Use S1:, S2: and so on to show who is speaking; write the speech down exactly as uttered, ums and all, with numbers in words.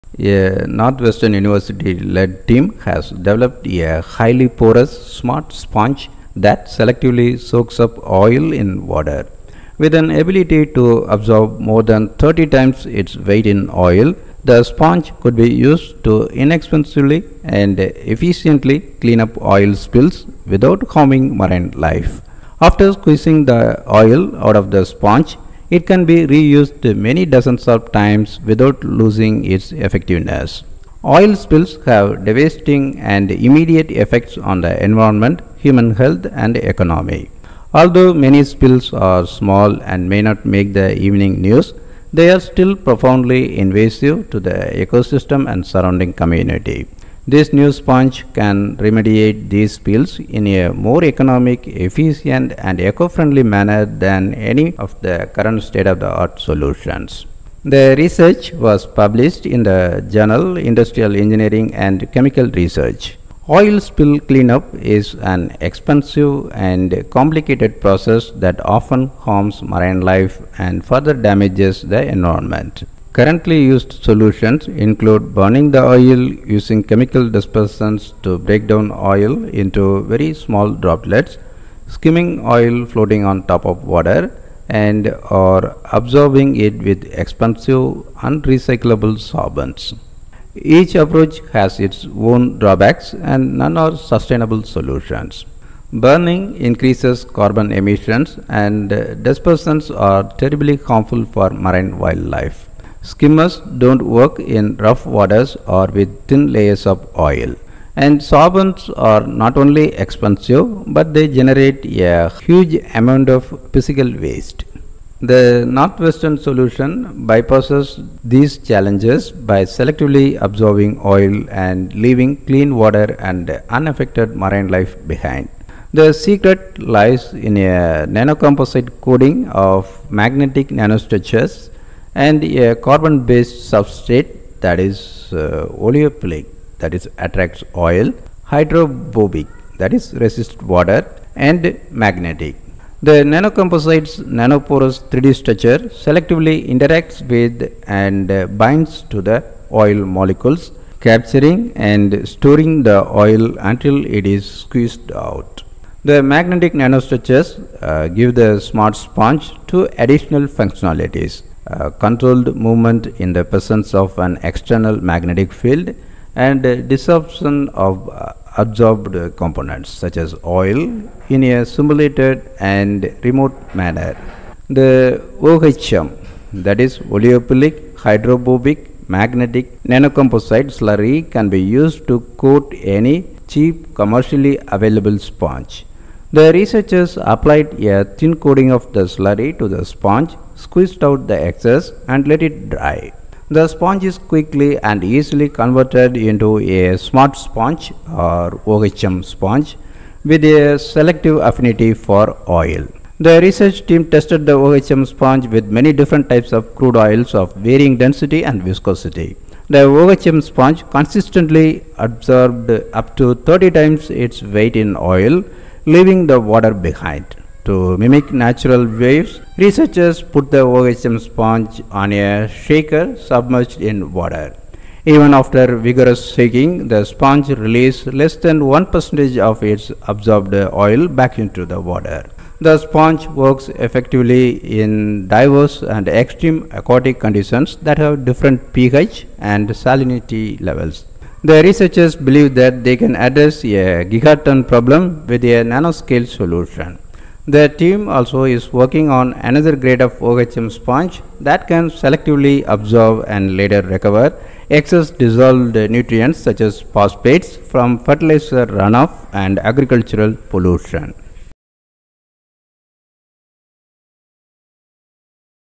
S1: A Northwestern University-led team has developed a highly porous, smart sponge that selectively soaks up oil in water. With an ability to absorb more than thirty times its weight in oil, the sponge could be used to inexpensively and efficiently clean up oil spills without harming marine life. After squeezing the oil out of the sponge, it can be reused many dozens of times without losing its effectiveness. Oil spills have devastating and immediate effects on the environment, human health, and economy. Although many spills are small and may not make the evening news, they are still profoundly invasive to the ecosystem and surrounding community. This new sponge can remediate these spills in a more economic, efficient, and eco-friendly manner than any of the current state-of-the-art solutions. The research was published in the journal Industrial Engineering and Chemical Research. Oil spill cleanup is an expensive and complicated process that often harms marine life and further damages the environment. Currently used solutions include burning the oil using chemical dispersants to break down oil into very small droplets, skimming oil floating on top of water, and or absorbing it with expensive unrecyclable solvents. Each approach has its own drawbacks and none are sustainable solutions. Burning increases carbon emissions and dispersants are terribly harmful for marine wildlife. Skimmers don't work in rough waters or with thin layers of oil. And solvents are not only expensive but they generate a huge amount of physical waste. The Northwestern solution bypasses these challenges by selectively absorbing oil and leaving clean water and unaffected marine life behind. The secret lies in a nanocomposite coating of magnetic nanostructures and a carbon-based substrate that is uh, oleophilic, that is attracts oil, hydrophobic, that is resists water, and magnetic. The nanocomposite's nanoporous three D structure selectively interacts with and uh, binds to the oil molecules, capturing and storing the oil until it is squeezed out. The magnetic nanostructures uh, give the smart sponge two additional functionalities: uh, controlled movement in the presence of an external magnetic field and uh, disruption of uh, absorbed components such as oil in a simulated and remote manner. The O H M, that is oleophilic hydrophobic magnetic nanocomposite slurry, can be used to coat any cheap commercially available sponge. The researchers applied a thin coating of the slurry to the sponge, squeezed out the excess and let it dry. The sponge is quickly and easily converted into a smart sponge or O H M sponge with a selective affinity for oil. The research team tested the O H M sponge with many different types of crude oils of varying density and viscosity. The O H M sponge consistently absorbed up to thirty times its weight in oil, leaving the water behind. To mimic natural waves, researchers put the O H M sponge on a shaker submerged in water. Even after vigorous shaking, the sponge released less than one percent of its absorbed oil back into the water. The sponge works effectively in diverse and extreme aquatic conditions that have different pH and salinity levels. The researchers believe that they can address a gigaton problem with a nanoscale solution. The team also is working on another grade of O H M sponge that can selectively absorb and later recover excess dissolved nutrients such as phosphates from fertilizer runoff and agricultural pollution.